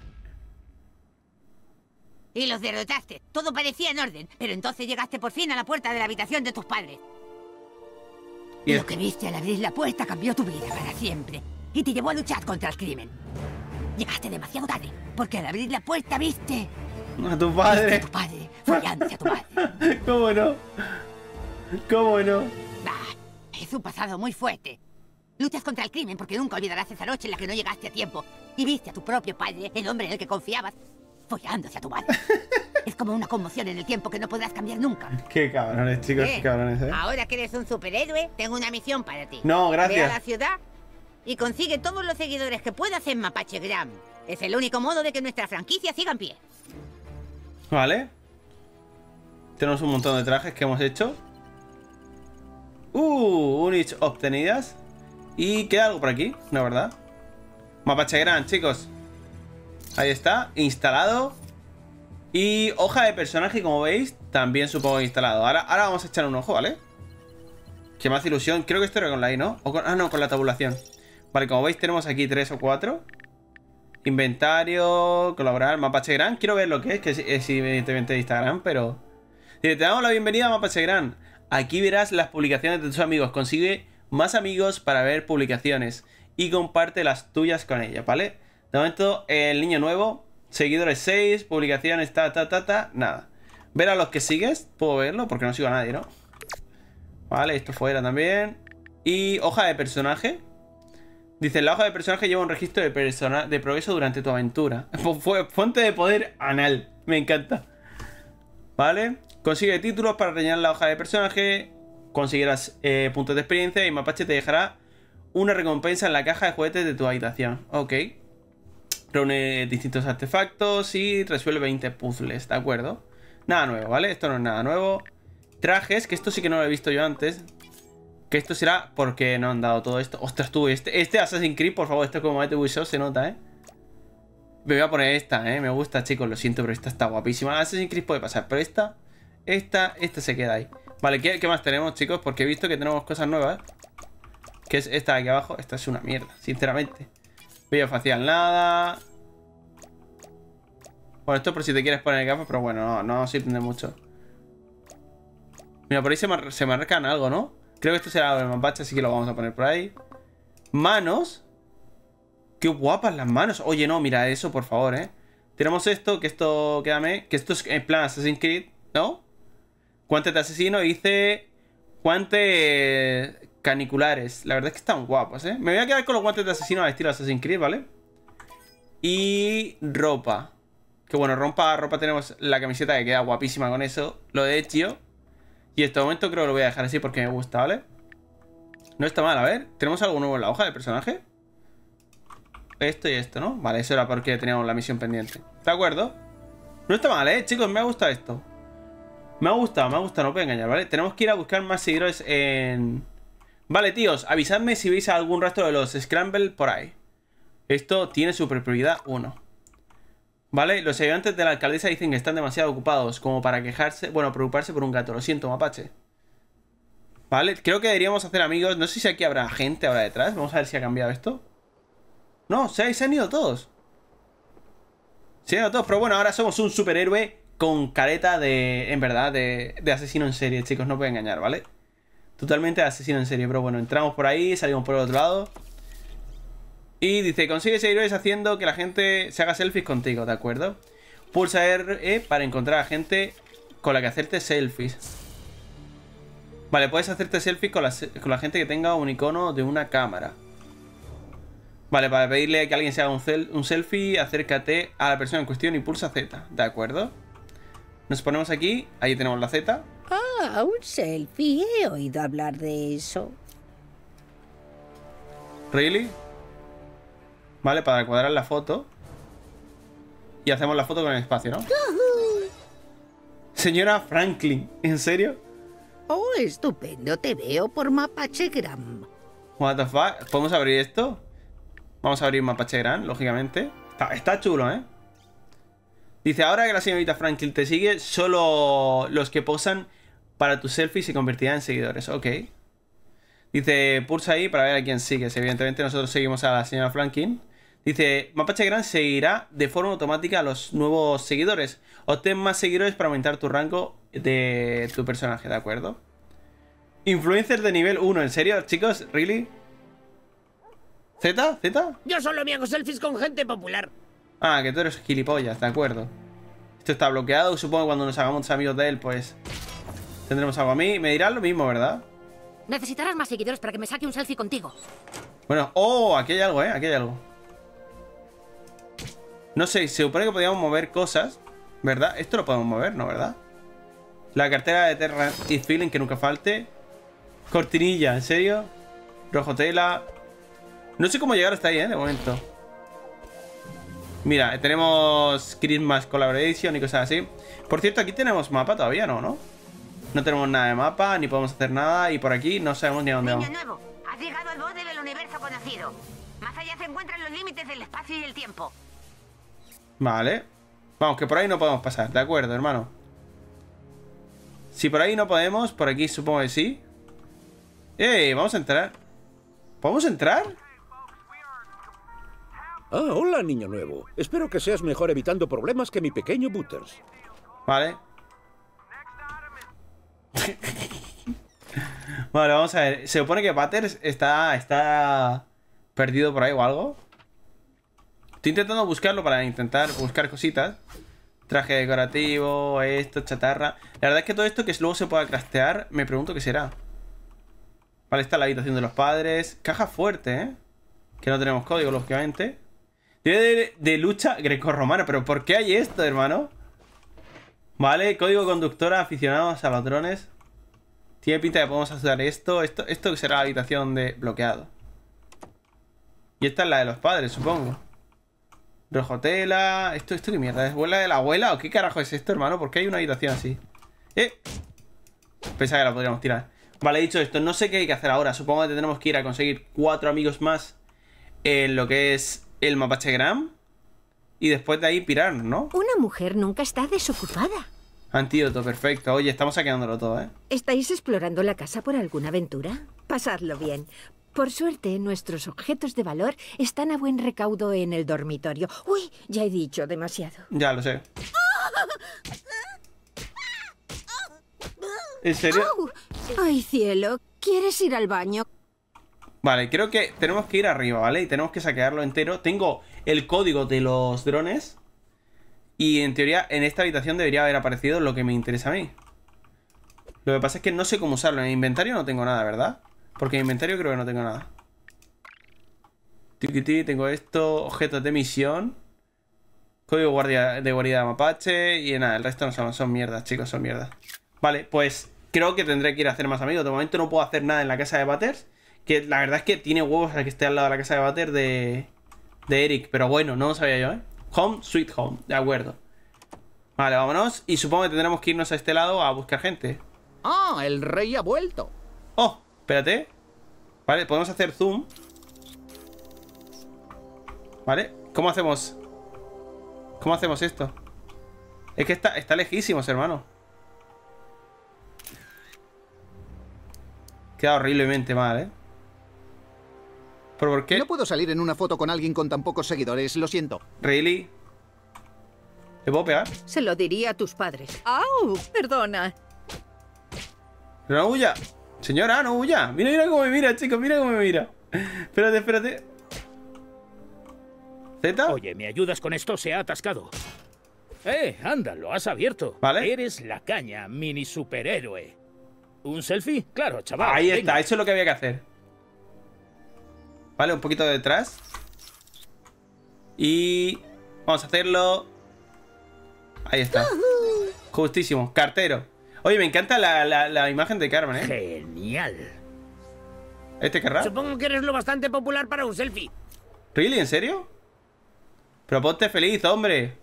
Speaker 9: Y los derrotaste. Todo parecía en orden, pero entonces llegaste por fin a la puerta de la habitación de tus padres. Y lo que viste al abrir la puerta cambió tu vida para siempre. Y te llevó a luchar contra el crimen. Llegaste demasiado tarde, porque al abrir la puerta viste...
Speaker 1: A tu padre.
Speaker 9: Viste a tu padre follándose a tu madre.
Speaker 1: ¿Cómo no? ¿Cómo no?
Speaker 9: Es un pasado muy fuerte. Luchas contra el crimen porque nunca olvidarás esa noche en la que no llegaste a tiempo. Y viste a tu propio padre, el hombre en el que confiabas, follándose a tu madre. Es como una conmoción en el tiempo que no podrás cambiar nunca.
Speaker 1: Qué cabrones, chicos, qué cabrones, ¿eh?
Speaker 9: Ahora que eres un superhéroe, tengo una misión para ti.
Speaker 1: No, gracias.
Speaker 9: Ve a la ciudad y consigue todos los seguidores que puedas en Mapachegram. Es el único modo de que nuestra franquicia siga en pie.
Speaker 1: Vale. Tenemos un montón de trajes que hemos hecho. Units obtenidas. Y queda algo por aquí, ¿no, verdad? Mapachegram, chicos. Ahí está, instalado. Y hoja de personaje, como veis, también supongo instalado. Ahora vamos a echar un ojo, ¿vale? Que me hace ilusión. Creo que esto era con la I, ¿no? No, con la tabulación. Vale, como veis tenemos aquí 3 o 4. Inventario, colaborar, Mapachegram. Quiero ver lo que es evidentemente de Instagram, pero... Te damos la bienvenida a Mapachegram. Aquí verás las publicaciones de tus amigos. Consigue más amigos para ver publicaciones. Y comparte las tuyas con ellos, ¿vale? De momento, el niño nuevo. Seguidores 6, publicaciones, nada. Ver a los que sigues. Puedo verlo porque no sigo a nadie, ¿no? Vale, esto fuera también. Y hoja de personaje. Dice, la hoja de personaje lleva un registro de progreso durante tu aventura. Fuente de poder anal. Me encanta. Vale. Consigue títulos para rellenar la hoja de personaje. Conseguirás puntos de experiencia y Mapache te dejará una recompensa en la caja de juguetes de tu habitación. Ok. Reúne distintos artefactos y resuelve 20 puzzles, ¿de acuerdo? Nada nuevo, ¿vale? Esto no es nada nuevo. Trajes, que esto sí que no lo he visto yo antes. Que esto será porque no han dado todo esto. Ostras, tú, este Assassin's Creed, por favor, esto como de Ubisoft se nota, ¿eh? Me voy a poner esta, me gusta, chicos, lo siento, pero esta está guapísima. Assassin's Creed puede pasar, pero esta se queda ahí. Vale, ¿qué más tenemos, chicos? Porque he visto que tenemos cosas nuevas. Que es esta de aquí abajo. Esta es una mierda, sinceramente. Vídeo facial, nada. Bueno, esto por si te quieres poner gafas, pero bueno, no sirve de mucho. Mira, por ahí se marcan algo, ¿no? Creo que esto será el mapache, así que lo vamos a poner por ahí. Manos. Qué guapas las manos. Oye, no, mira eso, por favor, Tenemos esto, que esto, quédame. Que esto es en plan Assassin's Creed, ¿no? Guantes de asesino, dice... Guantes caniculares. La verdad es que están guapos, Me voy a quedar con los guantes de asesino al estilo Assassin's Creed, ¿vale? Y ropa. Que bueno, ropa tenemos la camiseta que queda guapísima con eso. Lo de Ezio. Y en este momento creo que lo voy a dejar así porque me gusta, ¿vale? No está mal, a ver. ¿Tenemos algo nuevo en la hoja de personaje? Esto y esto, ¿no? Vale, eso era porque teníamos la misión pendiente. ¿De acuerdo? No está mal, chicos, me ha gustado esto. Me ha gustado, no os voy a engañar, ¿vale? Tenemos que ir a buscar más seguidores en... Vale, tíos, avisadme si veis algún rastro de los Scramble por ahí. Esto tiene super prioridad 1. Vale, los ayudantes de la alcaldesa dicen que están demasiado ocupados como para quejarse, bueno, preocuparse por un gato. Lo siento, mapache. Vale, creo que deberíamos hacer amigos. No sé si aquí habrá gente ahora detrás. Vamos a ver si ha cambiado esto. No, se han ido todos. Se han ido todos, pero bueno, ahora somos un superhéroe con careta de, en verdad, de asesino en serie, chicos. No puedo engañar, ¿vale? Totalmente de asesino en serie, pero bueno, entramos por ahí, salimos por el otro lado. Y dice, consigue seguidores haciendo que la gente se haga selfies contigo, ¿de acuerdo? Pulsa R para encontrar a gente con la que hacerte selfies. Vale, puedes hacerte selfies con la gente que tenga un icono de una cámara. Vale, para pedirle que alguien se haga un selfie, acércate a la persona en cuestión y pulsa Z, ¿de acuerdo? Nos ponemos aquí, ahí tenemos la Z.
Speaker 12: Ah, un selfie, he oído hablar de eso.
Speaker 1: ¿Really? Vale, para cuadrar la foto. Y hacemos la foto con el espacio, ¿no? Señora Franklin, ¿en serio?
Speaker 12: Oh, estupendo, te veo por Mapachegram.
Speaker 1: What the fuck, ¿podemos abrir esto? Vamos a abrir Mapachegram, lógicamente. Está chulo, ¿eh? Dice, ahora que la señorita Franklin te sigue, solo los que posan para tu selfie se convertirán en seguidores. Ok. Dice, pulsa ahí para ver a quién sigues. Evidentemente nosotros seguimos a la señora Franklin. Dice, Mapachegram seguirá de forma automática a los nuevos seguidores. Obtén más seguidores para aumentar tu rango de tu personaje, ¿de acuerdo? Influencers de nivel 1, ¿en serio, chicos? ¿Really? ¿Z? ¿Z?
Speaker 13: Yo solo me hago selfies con gente popular.
Speaker 1: Ah, que tú eres gilipollas, de acuerdo. Esto está bloqueado, supongo que cuando nos hagamos amigos de él, pues tendremos algo a mí. Me dirán lo mismo, ¿verdad?
Speaker 4: Necesitarás más seguidores para que me saque un selfie contigo.
Speaker 1: Bueno, oh, aquí hay algo, aquí hay algo. No sé, se supone que podíamos mover cosas, ¿verdad? Esto lo podemos mover, ¿no? ¿Verdad? La cartera de Terra y Feeling, que nunca falte. Cortinilla, ¿en serio? Rojo tela. No sé cómo llegar hasta ahí, de momento. Mira, tenemos Christmas Collaboration y cosas así. Por cierto, aquí tenemos mapa todavía, ¿no? No tenemos nada de mapa, ni podemos hacer nada. Y por aquí no sabemos ni a dónde vamos.
Speaker 9: Niño nuevo, has llegado al borde del universo conocido. Más allá se encuentran los límites del espacio y el tiempo.
Speaker 1: Vale. Vamos, que por ahí no podemos pasar, de acuerdo, hermano. Si por ahí no podemos, por aquí supongo que sí. Vamos a entrar. ¿Podemos entrar?
Speaker 14: Ah, hola, niño nuevo. Espero que seas mejor evitando problemas que mi pequeño Butters.
Speaker 1: Vale. Vale, vamos a ver. Se supone que Butters está perdido por ahí o algo. Estoy intentando buscarlo para intentar buscar cositas. Traje decorativo, esto, chatarra. La verdad es que todo esto que luego se pueda craftear, me pregunto qué será. Vale, está la habitación de los padres. Caja fuerte, que no tenemos código, lógicamente. De lucha grecorromana. ¿Pero por qué hay esto, hermano? Vale, código conductora, aficionados a los drones. Tiene pinta de que podemos usar esto. Esto será la habitación de bloqueado. Y esta es la de los padres, supongo. Rojo tela. ¿Esto qué mierda? ¿Es la de la abuela? ¿O qué carajo es esto, hermano? ¿Por qué hay una habitación así? Pensaba que la podríamos tirar. Vale, dicho esto, no sé qué hay que hacer ahora. Supongo que tendremos que ir a conseguir 4 amigos más en lo que es el Mapachegram. Y después de ahí pirar, ¿no?
Speaker 12: Una mujer nunca está desocupada.
Speaker 1: Antídoto, perfecto. Oye, estamos saqueándolo todo,
Speaker 12: ¿Estáis explorando la casa por alguna aventura? Pasadlo bien. Por suerte, nuestros objetos de valor están a buen recaudo en el dormitorio. Uy, ya he dicho demasiado.
Speaker 1: Ya lo sé. ¿En serio?
Speaker 12: ¡Ay, cielo! ¿Quieres ir al baño?
Speaker 1: Vale, creo que tenemos que ir arriba, ¿vale? Y tenemos que saquearlo entero. Tengo el código de los drones. Y en teoría, en esta habitación debería haber aparecido lo que me interesa a mí. Lo que pasa es que no sé cómo usarlo. En el inventario no tengo nada, ¿verdad? Porque en el inventario creo que no tengo nada. Tengo esto. Objetos de misión. Código de guarida mapache. Y nada, el resto no son mierdas, chicos, son mierdas. Vale, pues creo que tendré que ir a hacer más amigos. De momento no puedo hacer nada en la casa de Butters. Que la verdad es que tiene huevos al que esté al lado de la casa de Butters de Eric. Pero bueno, no lo sabía yo, Home, sweet home, de acuerdo. Vale, vámonos. Y supongo que tendremos que irnos a este lado a buscar gente.
Speaker 13: ¡Ah! El rey ha vuelto.
Speaker 1: ¡Oh! Espérate. Vale, podemos hacer zoom. Vale, ¿cómo hacemos? ¿Cómo hacemos esto? Es que está lejísimos, hermano. Queda horriblemente mal, ¿eh? ¿Pero por qué?
Speaker 15: No puedo salir en una foto con alguien con tan pocos seguidores, lo siento.
Speaker 1: ¿Really? ¿Le puedo pegar?
Speaker 16: Se lo diría a tus padres. ¡Au! Perdona.
Speaker 1: Pero no huya. Señora, no huya. Mira, mira cómo me mira, chicos. Mira cómo me mira. Espérate, espérate. ¿Z?
Speaker 11: Oye, ¿me ayudas con esto? Se ha atascado. Anda, lo has abierto.
Speaker 1: Vale.
Speaker 11: Eres la caña, mini superhéroe. ¿Un selfie? Claro, chaval.
Speaker 1: Ahí
Speaker 11: venga.
Speaker 1: está, eso es lo que había que hacer. Vale, un poquito de detrás. Y... vamos a hacerlo. Ahí está. Justísimo, cartero. Oye, me encanta la imagen de Carmen, ¿eh?
Speaker 11: Genial.
Speaker 1: ¿Este querrá?
Speaker 13: Supongo que eres lo bastante popular para un selfie.
Speaker 1: ¿Really? ¿En serio? Pero ponte feliz, hombre.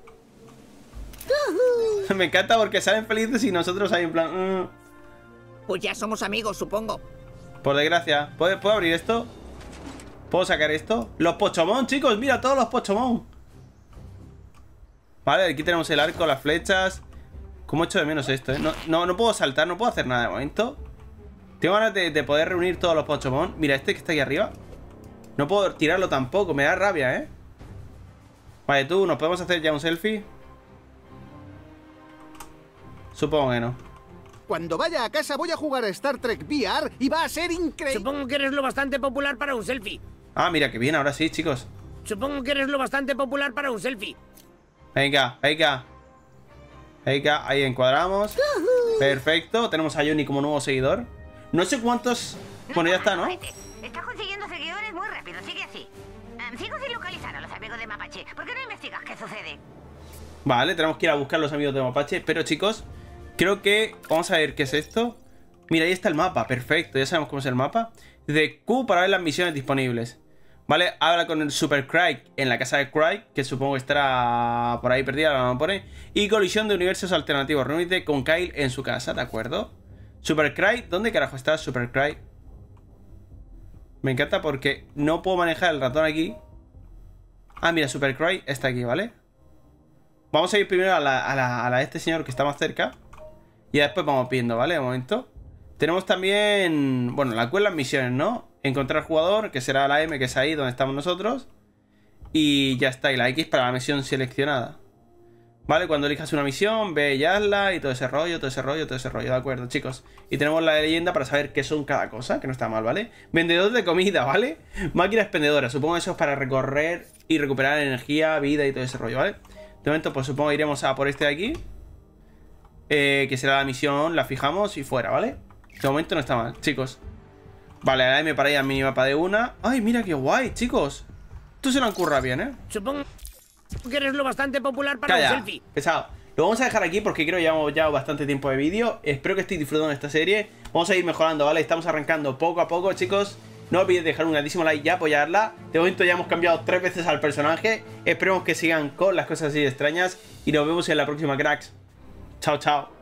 Speaker 1: Me encanta porque salen felices y nosotros ahí en plan...
Speaker 13: Pues ya somos amigos, supongo.
Speaker 1: Por desgracia. ¿Puedo abrir esto? ¿Puedo sacar esto? Los Pochomón, chicos. Mira, todos los Pochomón. Vale, aquí tenemos el arco, las flechas. ¿Cómo echo de menos esto, eh? No puedo saltar, no puedo hacer nada de momento. Tengo ganas de poder reunir todos los Pochomón. Mira, este que está aquí arriba. No puedo tirarlo tampoco, me da rabia, ¿eh? Vale, tú, ¿nos podemos hacer ya un selfie? Supongo que no.
Speaker 15: Cuando vaya a casa voy a jugar a Star Trek VR y va a ser increíble.
Speaker 13: Supongo que eres lo bastante popular para un selfie.
Speaker 1: Ah, mira, que bien, ahora sí, chicos.
Speaker 13: Supongo que eres lo bastante popular para un selfie.
Speaker 1: Venga, venga. Venga, ahí encuadramos. Perfecto, tenemos a Johnny como nuevo seguidor. No sé cuántos... Bueno, ya está, ¿no?
Speaker 9: Estás consiguiendo seguidores muy rápido, sigue así. Sigo sin localizar a los amigos de Mapache. ¿Por qué no investigas qué sucede?
Speaker 1: Vale, tenemos que ir a buscar a los amigos de Mapache. Pero, chicos, creo que... Vamos a ver qué es esto. Mira, ahí está el mapa, perfecto. Ya sabemos cómo es el mapa. De Q para ver las misiones disponibles. Vale, habla con el Super Craig en la casa de Craig, que supongo que estará por ahí perdida, la pone. Y colisión de universos alternativos. Reúnete con Kyle en su casa, ¿de acuerdo? Super Craig, ¿dónde carajo está Super Craig? Me encanta porque no puedo manejar el ratón aquí. Ah, mira, Super Craig está aquí, ¿vale? Vamos a ir primero a la de este señor que está más cerca. Y después vamos viendo, ¿vale? De momento. Tenemos también... Bueno, la Q en las misiones, ¿no? Encontrar jugador, que será la M, que es ahí donde estamos nosotros. Y ya está. Y la X para la misión seleccionada. ¿Vale? Cuando elijas una misión, ve y hazla. Y todo ese rollo, todo ese rollo, todo ese rollo. De acuerdo, chicos. Y tenemos la de leyenda para saber qué son cada cosa, que no está mal, ¿vale? Vendedor de comida, ¿vale? Máquina expendedora. Supongo que eso es para recorrer y recuperar energía, vida y todo ese rollo, ¿vale? De momento, pues supongo que iremos a por este de aquí. Que será la misión, la fijamos y fuera, ¿vale? De momento no está mal, chicos. Vale, la M para ir al minimapa de una. ¡Ay, mira qué guay, chicos! Esto se lo han currado bien, ¿eh?
Speaker 13: Supongo que eres lo bastante popular para un selfie.
Speaker 1: Pesado. Lo vamos a dejar aquí porque creo que llevamos ya bastante tiempo de vídeo. Espero que estéis disfrutando de esta serie. Vamos a ir mejorando, ¿vale? Estamos arrancando poco a poco, chicos. No olvidéis dejar un grandísimo like y apoyarla. De momento ya hemos cambiado 3 veces al personaje. Esperemos que sigan con las cosas así extrañas. Y nos vemos en la próxima, cracks. Chao, chao.